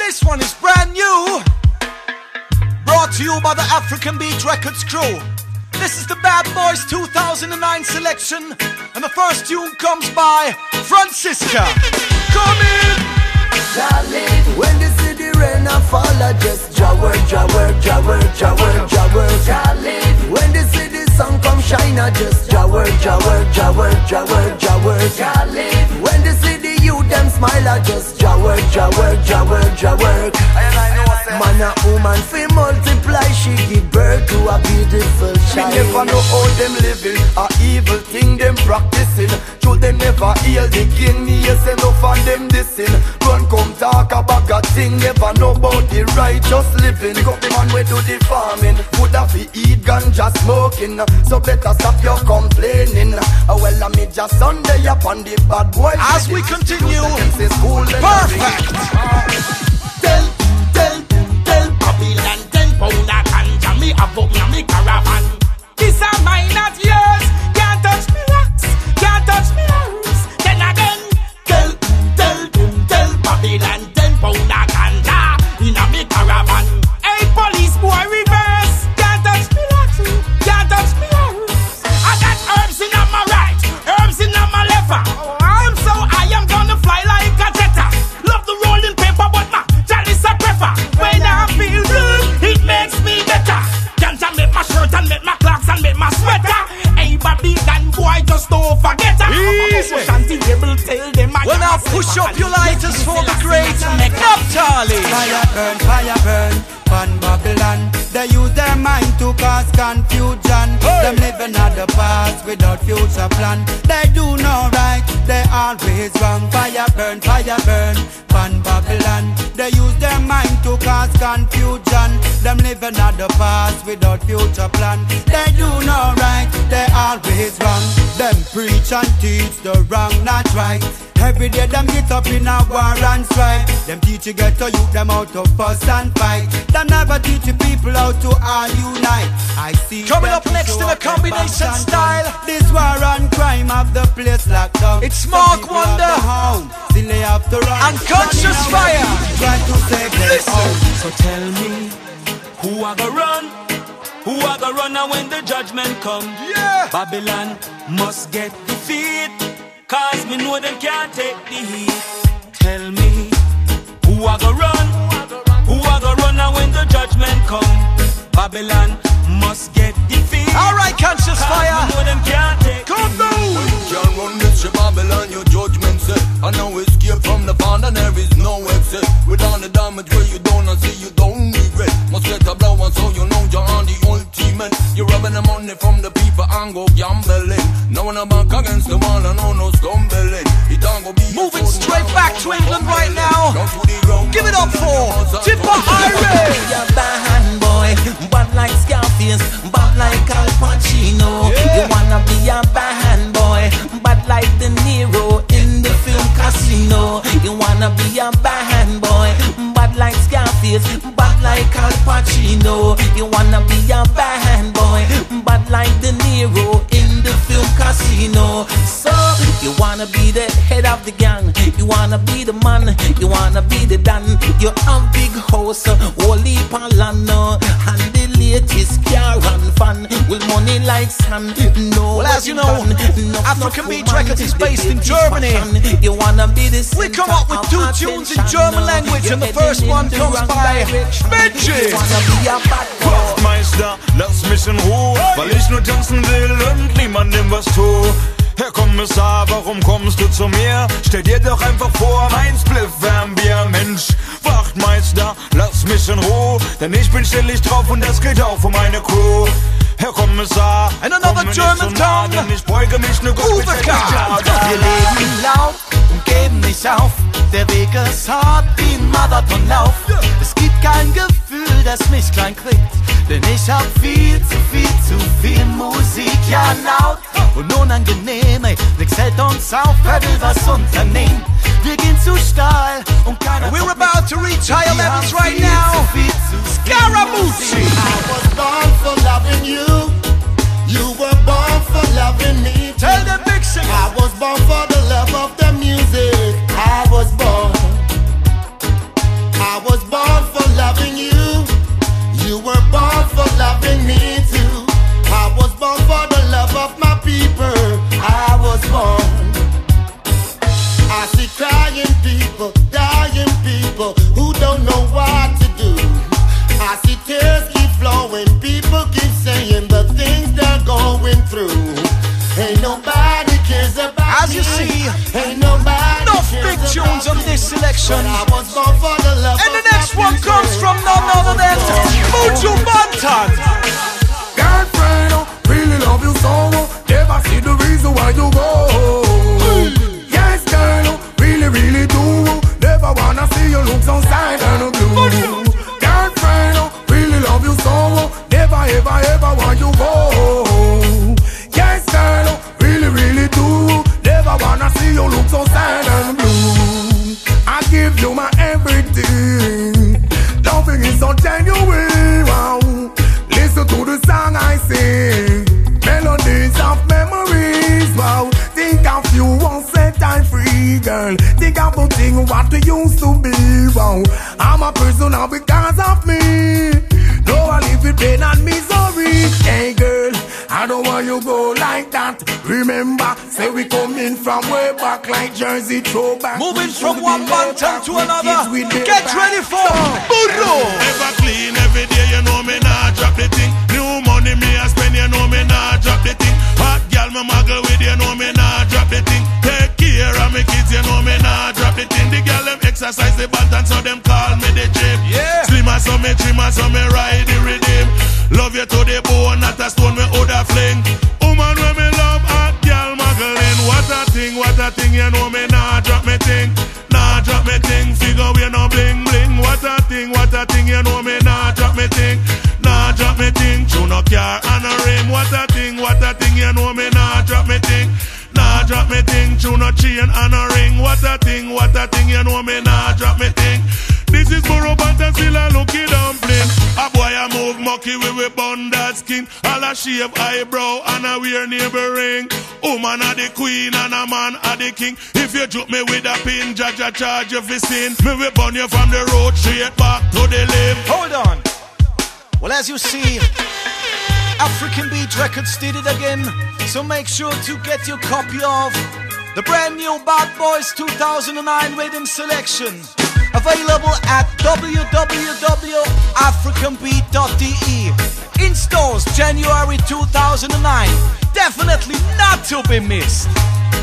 this one is brand new, brought to you by the African Beat Records crew. This is the Bad Boys 2009 selection, and the first tune comes by Francisca. Come in! Charlie, when the city rain and fall, I just jawork. Charlie, when the city sun come shine, I just jawork. Charlie, when the city youth them smile, I just jawork. Man a woman fi multiply, she give birth to a beautiful child. Me never know how them living, a evil thing them practicing. True them never heal the king, yes enough of them dissing. Run come talk about a thing, never know about the righteous living. Pick up the man we do the farming, would have to eat ganja smoking. So better stop your complaining. Well I me just Sunday up on the bad boy. As we continue, perfect. Tell Babylon 10 pound a ganja me have up na me caravan. This a mine not yours, can't touch me rocks, can't touch me house. Then again, tell Babylon 10 pound a ganja inna me caravan. Hey police boy reverse, can't touch me rocks, can't touch me house. I got herbs inna my right, herbs inna my left. I'm so I am gonna fly like a jetta. Love the rolling paper but my chalice a prefer. When I feel good, it makes me better. Ganja make my shirt and make my clocks and make my sweater. Hey Babylon boy, just don't forget her. Easy. Well now push up your lighters for the great Naphtali. Fire burn, pan Babylon. They use their mind to cause confusion. Them living at the past without future plan. They do no right, they always wrong. Fire burn, pan Babylon. They use their mind to cause confusion. Them living at the past without future plan. They do no right, they always wrong. Them preach and teach the wrong, not right. Every day them get up in a war and strife. Them teach you get to youth them how to fuss and fight. Them never teach you people how to all unite. I see coming up next in a combination style. This war and crime have the place locked down. It's Mark Wonder still they have to run. Unconscious Fire. Try to save them out. So tell me, who a go run? Who a go run now when the judgment come? Yeah. Babylon must get defeat, cause me know them can't take the heat. Tell me, who a go run? Who a go run now when the judgment come? Babylon must get defeat. Alright, Conscious Fire. Me know them can't take come through. You can't run this ship, Babylon, your judgment set. And no escape from the bond and there is no exit. With all the damage where you don't see, you don't regret. Must get a blow and so you know you're on the ultimate. You're robbing the money from the people and go gambling. No one back against the wall and no stumbling. It don't go be moving straight back to England right now. Give it up for Tipper Irie. You're bad boy, bad like Scarface, bad like Al Pacino. Yeah. You wanna be a bad boy, bad like De Niro in the film Casino. You wanna be a bad boy, bad like Scarface, bad like Al Pacino. You wanna be a bad boy, bad like De Niro in the film Casino. So you wanna be the head of the gang, you wanna be the man, you wanna be the dan. You have big house, holy palano, and the latest car and fan with money like sand. No, well, as you know, African Beat Records is based in Germany. You wanna be the we come up with 2 tunes in German language, and the first one comes by Benji. Meister, lass mich in Ruhe, weil ich nur tanzen will und niemandem was tu. Herr Kommissar, warum kommst du zu mir? Stell dir doch einfach vor, mein Spliff wärm Bier. Mensch, Wachtmeister, lass mich in Ruhe, denn ich bin chillig drauf und das gilt auch für meine Crew. Herr Kommissar, and another German tongue, denn ich beuge mich nur gut. Wir leben laut und geben nicht auf. Der Weg ist hart wie ein Marathonlauf. Es gibt kein Gefühl, das mich klein kriegt, denn ich hab viel zu viel Musik, ja laut und unangenehm, ey, nix hält uns auf, wer will was unternehmen? Wir gehen zu steil und keiner. We're about to reach higher levels right now. Scaramucci. I was born for loving you. You were born for loving me. Tell them big singer. I was born for the love of the music. I was born selection. And the next one comes from none other than Buju Banton. Girlfriend, really love you so. Never see the reason why you go. Yes, girl, really, really do. Never wanna see you look so sad and blue. Girlfriend, really love you so. Never, ever, ever want you go. Yes, girl, really, really do. Never wanna see you look so sad and blue. I give you my everything. Loving is so genuine. Wow. Listen to the song I sing. Melodies of memories. Wow. Think of you won't set time free, girl. Think about things what we used to be. Wow. I'm a prisoner because of me. No, I live with pain and misery. Hey, girl, I don't want you go like that. Remember, say we coming from way back like Jersey throwback. Moving from one mountain to another. Get ready for Buju. Never clean every day, you know me nah drop the thing. New money me I spend, you know me nah drop the thing. Hot girl me muggle with, you know me nah drop the thing. Take care of me kids, you know me nah drop the thing. The girl them exercise the button, so them call me the gym. Yeah. Slimmer so me trimmer, so me ride the rhythm. Love you to the bone, not a stone me woulda fling. Woman when me love, hot girl muggling. What a thing, you know me nah drop me thing. Nah drop me thing, figure we no bling bling. What a thing, you know me nah drop me thing. Nah drop me thing, tune no car and a rim. What a thing, you know me nah drop me thing. Nah drop me thing, tune no chain and a ring. What a thing, you know me nah drop me thing. This is Burro Banton, still a lucky dumpling. A boy a move mucky with bun that skin. All a shave eyebrow and a wear neighbor ring. Woman a the queen and a man a the king. If you joke me with a pin, judge a charge you for sin. Me will burn you from the road straight back to the limb. Hold on. Well, as you see, African Beat Records did it again. So make sure to get your copy of the brand new Bad Boys 2009 Rhythm Selection. Available at www.africanbeat.de. In stores January 2009. Definitely not to be missed.